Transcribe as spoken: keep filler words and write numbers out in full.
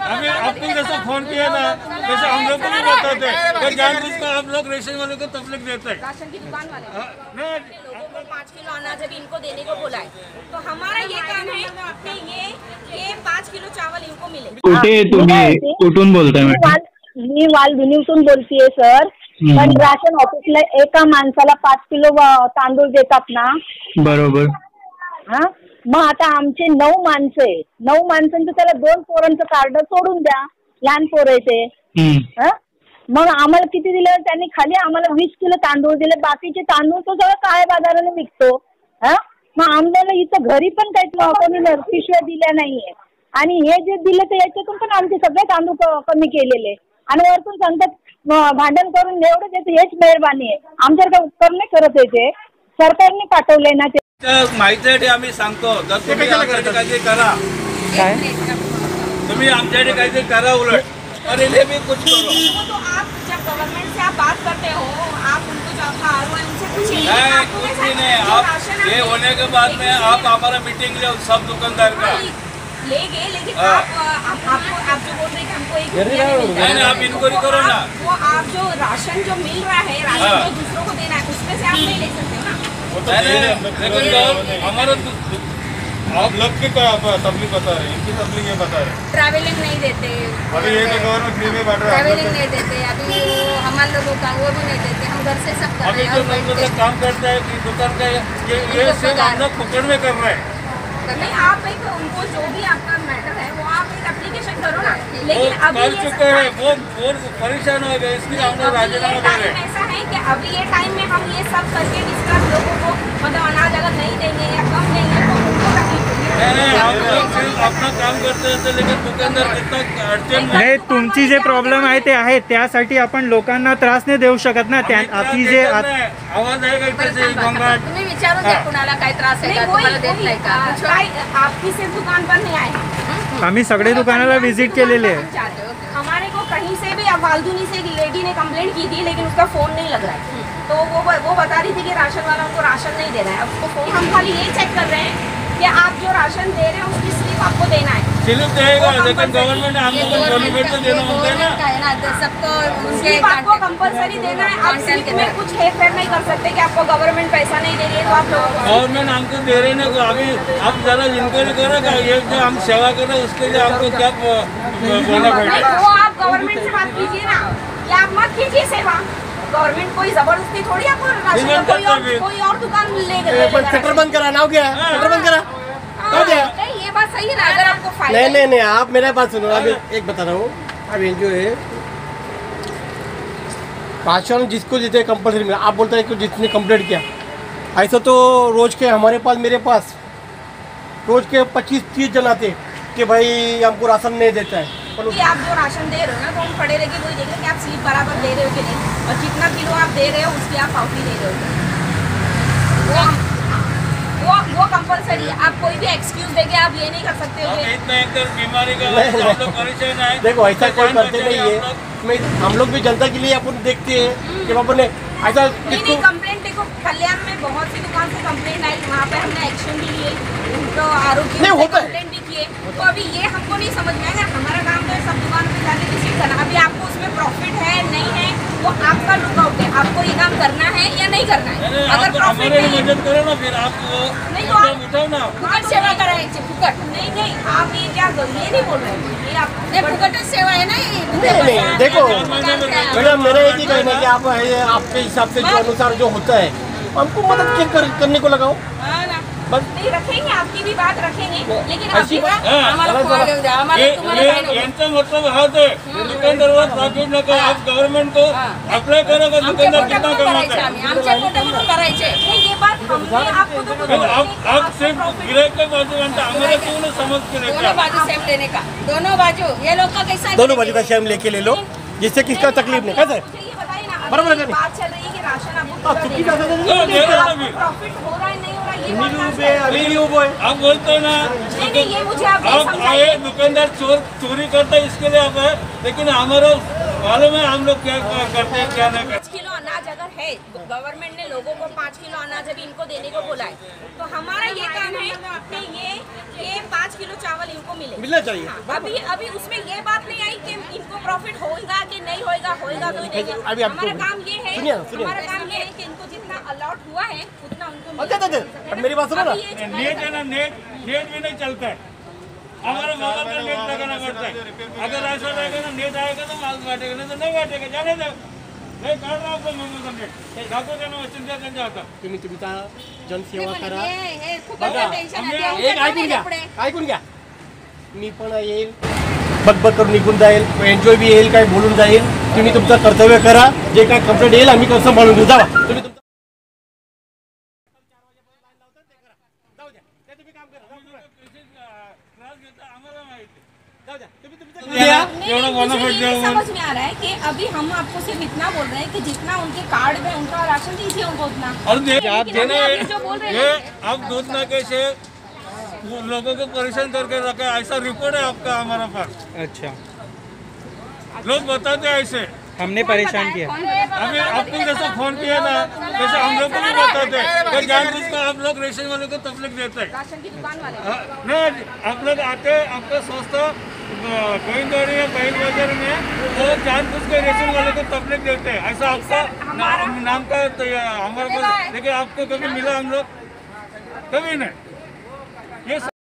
हमें आपको जैसा फोन किया ना वैसे हम लोग को नहीं बताते, जानबूझकर आप लोग रेशन वाले को तकलीफ देते हैं। राशन की दुकान वाले लोगों को पाँच किलो अनाज अभी इनको देने को बोला है, तो हमारा ये काम है कि ये ये पाँच किलो चावल इनको मिले। कुठे तुम्ही कुठून बोलताय मॅडम? मी वालविनीतून बोलतीये सर, पण राशन ऑफिसला एका माणसाला पाच किलो तांदूळ देतात ना? बरोबर. हा, मग आता आमचे नऊ माणसं आहे, नऊ माणसांचं त्याला दोन पोरांचं कार्ड सोडून द्या, लहान पोर आहे ते. मग आम्हाला किती दिलं त्यांनी? खाली आम्हाला वीस किलो तांदूळ दिले, बाकीचे तांदूळ तो सगळं काळ्या बाजाराने विकतो. हा, मग आम्हाला इथं घरी पण काही कोणी पिशव्या दिल्या नाहीये, आणि हे जे दिले तर याच्यातून पण आमचे सगळे तांदूळ कमी केलेले, आणि वरतून सांगतात भांडण करून एवढं देते, हेच मेहरबानी आहे. आमच्याकडे उपकार नाही करत येते, सरकारने पाठवलंय ना ते. माहितीसाठी आम्ही सांगतो, जर तुम्ही आमच्यासाठी काहीतरी करा, तुम्ही आमच्यासाठी काहीतरी करा उलट, और इन्हें भी कुछ करो। तो आप जब गवर्नमेंट से आप बात करते हो, आप उनको जो आपका आर ओ उनसे पूछिए। नहीं, कुछ भी नहीं। आप ये होने के बाद में आप हमारा मीटिंग ले सब दुकानदार का ले गए, लेकिन आप आप आपको आप जो बोल रहे हैं हमको एक नहीं, आप इंक्वायरी करो ना। वो आप जो राशन जो मिल रहा है, राशन जो दूसरों को देना है, उसमें से आप नहीं ले सकते ना। लेकिन हमारा आप लोग की तकलीफ बता रहे हैं, इनकी तकलीफ ये बता रहे हैं। ट्रैवलिंग नहीं देते, अभी ये तो गवर्नमेंट फ्री में बांट रहा है, ट्रैवलिंग नहीं देते, अभी वो हमारे लोगों का वो भी नहीं देते, हम घर से सब कर अभी रहे जो हैं। लोग मतलब काम करता है कि दुकान का ये ये सिर्फ हम लोग पकड़ में कर रहे हैं। नहीं, आप एक उनको जो भी आपका मैटर है वो आप एक एप्लीकेशन करो ना, लेकिन अभी कर ये चुके हैं, वो वो परेशान हो गए, इसलिए हम लोग राजीनामा दे रहे हैं। ऐसा है कि अभी ये टाइम में हम ये सब करके डिस्कस लोगों को मतलब अनाज अगर नहीं देंगे या कम देंगे तो उनको तकलीफ होगी। नहीं, हम लोग सिर्फ अपना काम करते हैं, लेकिन दुकानदार कितना अड़चन नाही, तुमची जे प्रॉब्लेम आहे ते आहे, त्यासाठी आपण लोकांना त्रास नाही देऊ शकत ना. त्या अति जे आवाज आहे का इथे गोंगाट, तुम्ही विचारून द्या कुणाला काय त्रास आहे का, तुम्हाला देत नाही का? आपकी सिर्फ दुकान पर नहीं आए, आम्ही सगळे दुकानाला विजिट केलेले आहे. हमारे को कहीं से भी, अब वालदुनी से एक लेडी ने कंप्लेंट की थी, लेकिन उसका फोन नहीं लग रहा है, तो वो वो बता रही थी कि राशन वाला उनको राशन नहीं देना है. अब उसको फोन, हम खाली ये चेक कर रहे हैं कि आप जो राशन दे रहे हैं उसकी स्लिप आपको देना है. स्लिप देगा, लेकिन गवर्नमेंट हम लोग गवर्नमेंट को देना होता है ना, सबको स्लिप आपको कंपलसरी देना है. आप स्लिप में कुछ हेर फेर नहीं कर सकते कि आपको गवर्नमेंट पैसा नहीं दे रही है तो आप लोगों को गवर्नमेंट हमको दे रहे ना. अभी आप जरा इंक्वायरी करो, ये जो हम सेवा कर रहे हैं उसके लिए हमको क्या बोलना पड़ेगा. वो आप गवर्नमेंट से बात कीजिए ना, या आप मत कीजिए सेवा. गवर्नमेंट कोई जबरदस्ती थोड़ी आपको राशन कोई और कोई और दुकान ले गए. शटर बंद करा ना, हो गया शटर बंद करा, हो गया. नहीं, ये बात सही है ना, अगर आपको फायदा नहीं नहीं नहीं, आप मेरा बात सुनो. अभी एक बता रहा हूँ, अभी जो है राशन जिसको जितने कंपलसरी मिला, आप बोलते हैं कि जिसने कंप्लेंट किया, ऐसा तो रोज के हमारे पास, मेरे पास रोज के पच्चीस तीस जन आते कि भाई हमको राशन नहीं देता है. कि आप जो राशन दे रहे हो ना, तो हम खड़े रह के वही देखें कि आप स्लिप बराबर दे रहे हो कि नहीं, और जितना किलो आप दे रहे हो उसकी आप पावती दे रहे हो. वो वो वो कंपलसरी है. आप कोई भी एक्सक्यूज देके आप ये नहीं कर सकते हो कि इतना एक बीमारी का हम लोग परेशान है. देखो ऐसा कोई करते नहीं है. मैं हम लोग भी जनता के लिए अपन देखते हैं कि अपन ने ऐसा नहीं. कंप्लेंट देखो, कल्याण में बहुत सी दुकान से कंप्लेंट आई, वहाँ पे हमने एक्शन भी लिए, उनको आरोग्य कंप्लेंट भी किए. तो अभी ये हमको नहीं समझ में आएगा. हमारा काम तो है सब दुकान पे जाके विजिट करना. अभी आपको उसमें प्रॉफिट है नहीं है वो आपका लुकआउट है, आपको ये काम करना है या नहीं करना है. अगर प्रॉफिट नहीं मदद करो ना, फिर आप नहीं तो आप उठाओ ना, फुकट सेवा करायची. फुकट नहीं नहीं, आप ये क्या ये नहीं बोल रहे हैं, ये आप फुकट सेवा है ना. नहीं नहीं, देखो मैडम, मेरा एक ही कहना है कि आप आपके हिसाब से जो अनुसार जो होता है हमको मदद क्या कर, करने को लगाओ. बस नहीं रखेंगे, आपकी भी बात रखेंगे, लेकिन ऐसी बात यांचा मतलब हा ते दुकानदार प्रॉफिट नको. आप गवर्नमेंट को अप्लाई करो का दुकानदार कितना कमाता है. करायचे ये बात हमने आपको तो आप आप सिर्फ गिराक के बाजू बनता, हमारे क्यों नहीं समझ के दोनों बाजू सेम लेने का. दोनों बाजू ये लोग का कैसा है, दोनों बाजू का शेम लेके ले लो, जिससे किसका तकलीफ नहीं. कैसे बराबर है. बात चल रही है कि राशन आपको प्रॉफिट हो रहा है नहीं हो रहा, ये आप बोलते हो ना. नहीं नहीं, ये मुझे आप आप आए दुकानदार चोर चोरी करता है इसके लिए आप है, लेकिन हमारा मालूम है हम लोग क्या करते हैं क्या नहीं करते. किलो अनाज अगर है, गवर्नमेंट ने लोगों को पाँच किलो अनाज अभी इनको देने को बोला है, तो हमारा ये काम है कि ये ये पाँच किलो चावल इनको मिले, मिलना चाहिए। हाँ, अभी अभी उसमें ये बात नहीं आई कि इनको प्रॉफिट होगा कि नहीं होगा, होगा तो ही देंगे। अभी आपको- हमारा काम ये है, सुनिए, सुनिए। हमारा काम ये है कि इनको जितना अलॉट हुआ है उतना उनको अच्छा, अच्छा, अच्छा, अब मेरी बात सुनो ना। अभी ये जो नेट है ना, नेट नेट भी नहीं चलता है, हमारा मोबाइल का नेट लगाना पड़ता है। अगर ऐसा रहेगा ना नेट आएगा तो माल बांटेगा, नहीं तो नहीं बांटेगा, जाने दो। नहीं काढ रहा आपको मोबाईल का नेट दाखव त्यांना वचन त्यांच्या हातात. तुम्ही तुमचा जनसेवा करा. हे हे खूप बघा, टेन्शन आम्ही- आहे. एक ऐकून घ्या ऐकून घ्या मी पण येईल बकबक करून निघून जाईल, एन्जॉय बी येईल, काय बोलून जाईल. तुम्ही तुमचं कर्तव्य करा, जे काय कंप्लेंट येईल आम्ही कसं म्हणून घेऊ. जावा तुम्ही तुमचं जाऊ द्या ते तुम्ही काम करा. त्रास घेता आम्हाला माहिती. जाऊ द्या तुम्ही तुमचं या. काम करा. नहीं, एवढं नहीं, bonafide मुझे ये देऊन- समझ में आ रहा है कि अभी हम आपको सिर्फ इतना बोल रहे हैं कि जितना उनके कार्ड में उनका राशन दीजिए उनको उतना। और दे- लेकिन अभी आप ये जो बोल रहे ये हैं आप दूध नाके से वो लोगों को परेशान करके रखा है, ऐसा रिपोर्ट है आपका हमारा पास। अच्छा, लोग बताते हैं ऐसे। हमने परेशान किया. अभी आपको जैसा फोन किया ना, वैसे हम लोग को भी बताते हैं कि जानबूझ कर आप लोग रेशन वाले को तकलीफ देते हैं। राशन की दुकान वाले हाँ, नहीं, आप लोग आते हैं, आपका सस्ता गोविंदवाड़ी या बहन बाजार में वो जानबूझ कर रेशन वाले को तकलीफ देते हैं। ऐसा आपका नाम नाम का तो ये हमारे पास, लेकिन आपको कभी मिला हम लोग कभी नहीं। ये